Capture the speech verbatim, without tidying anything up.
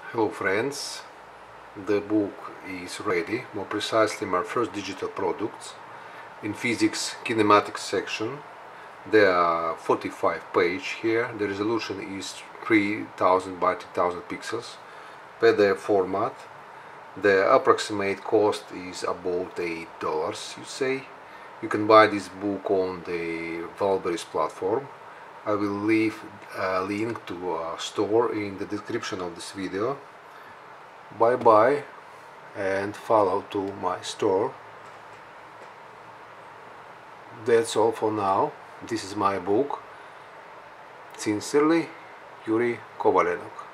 Hello friends, the book is ready, more precisely my first digital products in physics kinematics section. There are forty-five pages here, the resolution is three thousand by two thousand pixels, P D F format. The approximate cost is about eight dollars, you say. You can buy this book on the Valberries platform. I will leave a link to a store in the description of this video. Bye bye and follow to my store. That's all for now. This is my book. Sincerely, Yuri Kovalenok.